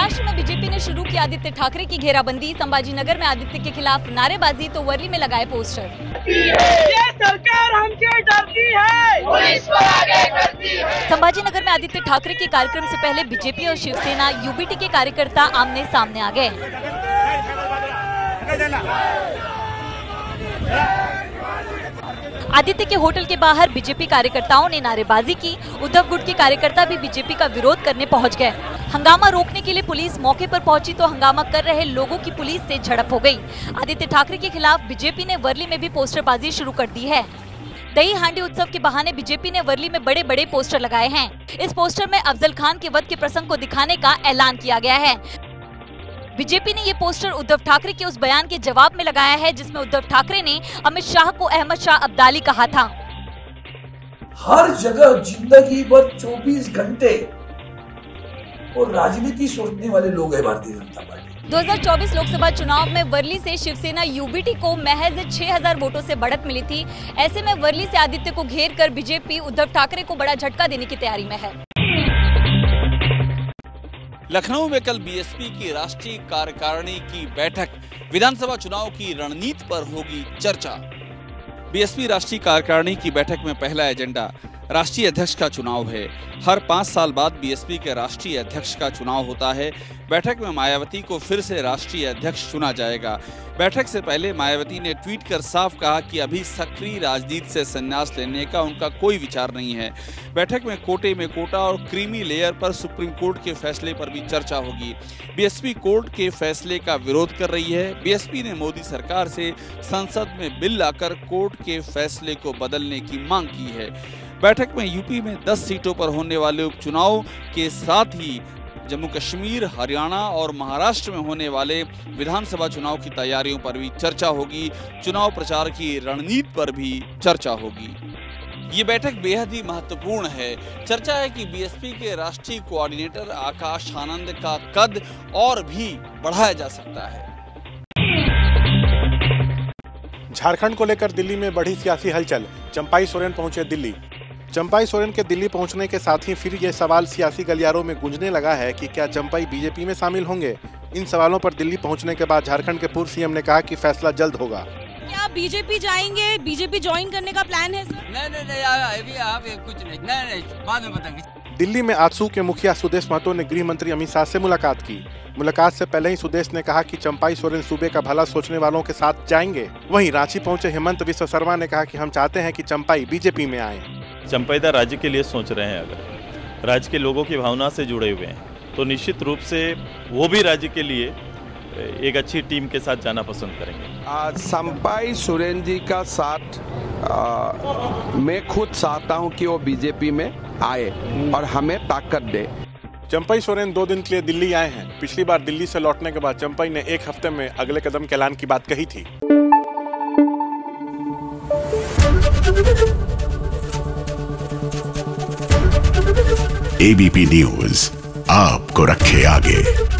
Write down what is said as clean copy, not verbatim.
महाराष्ट्र में बीजेपी ने शुरू की आदित्य ठाकरे की घेराबंदी। संभाजीनगर में आदित्य के खिलाफ नारेबाजी तो वर्ली में लगाए पोस्टर। ये सरकार हमसे डरती है, पुलिस को आगे करती है। संभाजीनगर में आदित्य ठाकरे के कार्यक्रम से पहले बीजेपी और शिवसेना यूबीटी के कार्यकर्ता आमने सामने आ गए। आदित्य के होटल के बाहर बीजेपी कार्यकर्ताओं ने नारेबाजी की। उद्धव गुट के कार्यकर्ता भी बीजेपी का विरोध करने पहुंच गए। हंगामा रोकने के लिए पुलिस मौके पर पहुंची तो हंगामा कर रहे लोगों की पुलिस से झड़प हो गई। आदित्य ठाकरे के खिलाफ बीजेपी ने वर्ली में भी पोस्टरबाजी शुरू कर दी है। दही हांडी उत्सव के बहाने बीजेपी ने वर्ली में बड़े बड़े पोस्टर लगाए हैं। इस पोस्टर में अफजल खान के वध के प्रसंग को दिखाने का ऐलान किया गया है। बीजेपी ने ये पोस्टर उद्धव ठाकरे के उस बयान के जवाब में लगाया है जिसमें उद्धव ठाकरे ने अमित शाह को अहमद शाह अब्दाली कहा था। हर जगह जिंदगी भर 24 घंटे और राजनीति सोचने वाले लोग हैं भारतीय जनता पार्टी। 2024 लोकसभा चुनाव में वर्ली से शिवसेना यूबीटी को महज 6000 वोटों से बढ़त मिली थी। ऐसे में वर्ली से आदित्य को घेर कर बीजेपी उद्धव ठाकरे को बड़ा झटका देने की तैयारी में है। लखनऊ में कल बीएसपी की राष्ट्रीय कार्यकारिणी की बैठक। विधानसभा चुनाव की रणनीति पर होगी चर्चा। बीएसपी राष्ट्रीय कार्यकारिणी की बैठक में पहला एजेंडा राष्ट्रीय अध्यक्ष का चुनाव है। हर 5 साल बाद बीएसपी के राष्ट्रीय अध्यक्ष का चुनाव होता है। बैठक में मायावती को फिर से राष्ट्रीय अध्यक्ष चुना जाएगा। बैठक से पहले मायावती ने ट्वीट कर साफ कहा कि अभी सक्रिय राजनीति से संन्यास लेने का उनका कोई विचार नहीं है। बैठक में कोटे में कोटा और क्रीमी लेयर पर सुप्रीम कोर्ट के फैसले पर भी चर्चा होगी। बीएसपी कोर्ट के फैसले का विरोध कर रही है। बीएसपी ने मोदी सरकार से संसद में बिल लाकर कोर्ट के फैसले को बदलने की मांग की है। बैठक में यूपी में 10 सीटों पर होने वाले उपचुनाव के साथ ही जम्मू कश्मीर, हरियाणा और महाराष्ट्र में होने वाले विधानसभा चुनाव की तैयारियों पर भी चर्चा होगी। चुनाव प्रचार की रणनीति पर भी चर्चा होगी। ये बैठक बेहद ही महत्वपूर्ण है। चर्चा है कि बीएसपी के राष्ट्रीय कोऑर्डिनेटर आकाश आनंद का कद और भी बढ़ाया जा सकता है। झारखंड को लेकर दिल्ली में बढ़ी सियासी हलचल। चंपाई सोरेन पहुंचे दिल्ली। चंपाई सोरेन के दिल्ली पहुंचने के साथ ही फिर यह सवाल सियासी गलियारों में गूंजने लगा है कि क्या चंपाई बीजेपी में शामिल होंगे। इन सवालों पर दिल्ली पहुंचने के बाद झारखंड के पूर्व सीएम ने कहा कि फैसला जल्द होगा। क्या बीजेपी जाएंगे? बीजेपी ज्वाइन करने का प्लान है सर? नहीं, अभी आप कुछ नहीं, बाद में बताएंगे। दिल्ली में आजसू के मुखिया सुदेश महतो ने गृह मंत्री अमित शाह से मुलाकात की। मुलाकात से पहले ही सुदेश ने कहा कि चंपाई सोरेन सूबे का भला सोचने वालों के साथ जाएंगे। वहीं रांची पहुंचे हेमंत विश्व शर्मा ने कहा कि हम चाहते हैं कि चंपाई बीजेपी में आए। चंपाईदा राज्य के लिए सोच रहे हैं, अगर राज्य के लोगों की भावना से जुड़े हुए हैं तो निश्चित रूप से वो भी राज्य के लिए एक अच्छी टीम के साथ जाना पसंद करेंगे। चंपाई सोरेन जी का साथ मैं खुद चाहता हूं कि वो बीजेपी में आए और हमें ताकत दे। चंपाई सोरेन 2 दिन के लिए दिल्ली आए हैं। पिछली बार दिल्ली से लौटने के बाद चंपाई ने 1 हफ्ते में अगले कदम के ऐलान की बात कही थी। एबीपी न्यूज आपको रखे आगे।